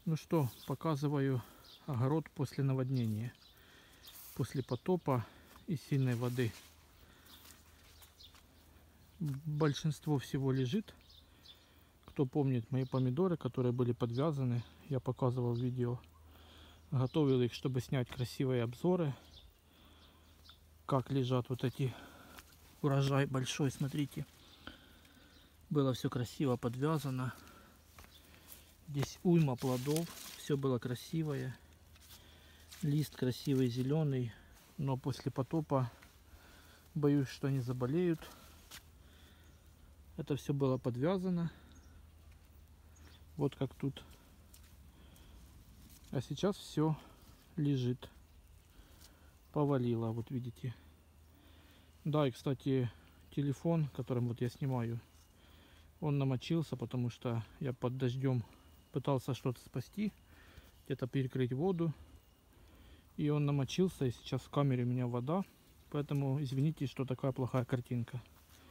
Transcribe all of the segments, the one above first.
Ну что, показываю огород после наводнения, после потопа и сильной воды. Большинство всего лежит. Кто помнит мои помидоры, которые были подвязаны, я показывал видео. Готовил их, чтобы снять красивые обзоры. Как лежат вот эти, урожай большой, смотрите. Было все красиво подвязано. Здесь уйма плодов, все было красивое. Лист красивый, зеленый, но после потопа боюсь, что они заболеют. Это все было подвязано. Вот как тут. А сейчас все лежит. Повалило, вот видите. Да, и кстати, телефон, которым вот я снимаю, он намочился, потому что я под дождем пытался что-то спасти, где-то перекрыть воду, и он намочился, и сейчас в камере у меня вода, поэтому извините, что такая плохая картинка.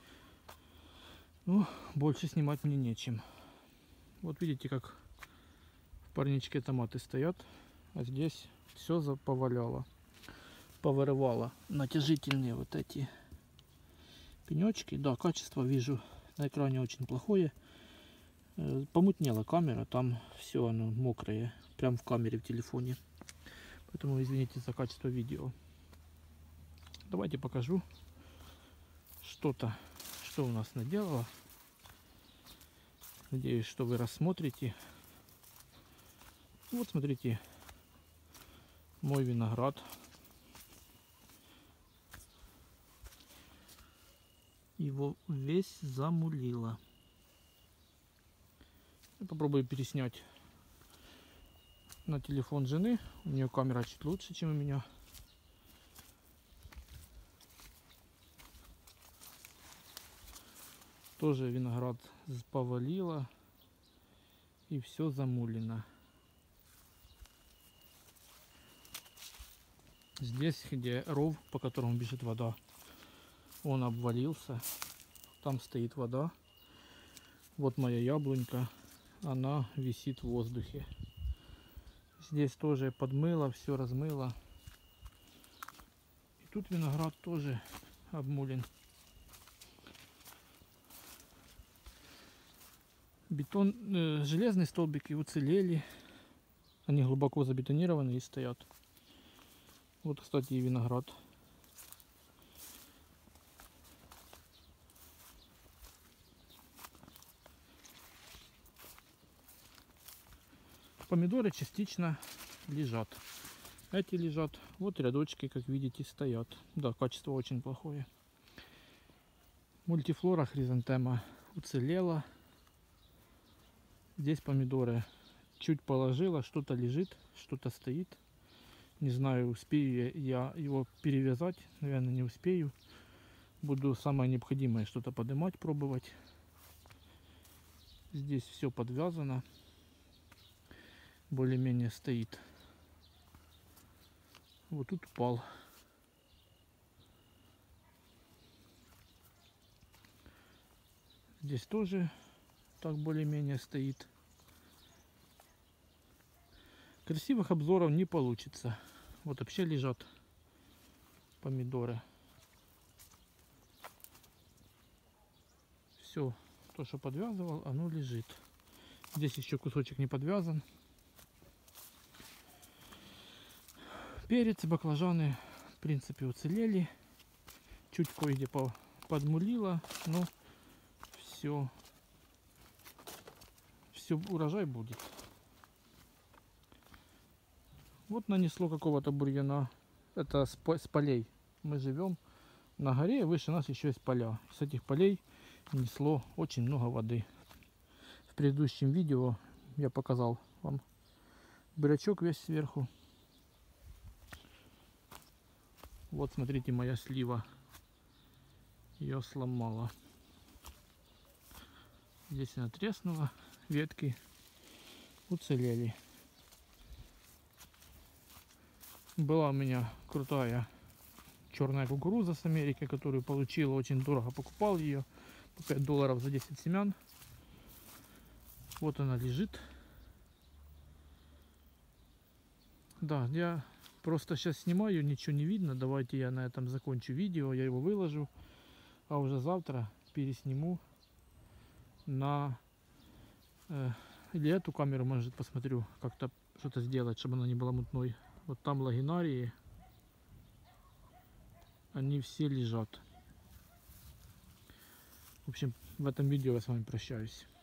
Ну, больше снимать мне нечем. Вот видите, как в парничке томаты стоят, а здесь все поваляло, повырывало. Натяжительные вот эти пенечки. Да, качество вижу на экране очень плохое. Помутнела камера, там все оно мокрое, прям в камере в телефоне. Поэтому извините за качество видео. Давайте покажу что-то, что у нас наделало. Надеюсь, что вы рассмотрите. Вот смотрите, мой виноград. Его весь замулило. Я попробую переснять на телефон жены. У нее камера чуть лучше, чем у меня. Тоже виноград повалило. И все замулено. Здесь, где ров, по которому бежит вода, он обвалился. Там стоит вода. Вот моя яблонька. Она висит в воздухе. Здесь тоже подмыло, все размыло. И тут виноград тоже обмулен. Железные столбики уцелели. Они глубоко забетонированы и стоят. Вот, кстати, и виноград. Помидоры частично лежат. Эти лежат. Вот рядочки, как видите, стоят. Да, качество очень плохое. Мультифлора хризантема уцелела. Здесь помидоры чуть положила, что-то лежит, что-то стоит. Не знаю, успею я его перевязать. Наверное, не успею. Буду самое необходимое что-то поднимать, пробовать. Здесь все подвязано. Более-менее стоит. Вот тут упал. Здесь тоже так более-менее стоит. Красивых обзоров не получится. Вот вообще лежат помидоры. Все, то, что подвязывал, оно лежит. Здесь еще кусочек не подвязан. Перец и баклажаны, в принципе, уцелели. Чуть кое-где подмулило, но все урожай будет. Вот нанесло какого-то бурьяна. Это с полей. Мы живем на горе, выше нас еще есть поля. С этих полей несло очень много воды. В предыдущем видео я показал вам бурячок весь сверху. Вот смотрите, моя слива. Ее сломала. Здесь она треснула. Ветки уцелели. Была у меня крутая черная кукуруза с Америки, которую получил очень дорого. Покупал ее по $5 за 10 семян. Вот она лежит. Да, я просто сейчас снимаю, ничего не видно. Давайте я на этом закончу видео, я его выложу, а уже завтра пересниму на или эту камеру, может, посмотрю, как-то что-то сделать, чтобы она не была мутной. Вот там лагинарии, они все лежат. В общем, в этом видео я с вами прощаюсь.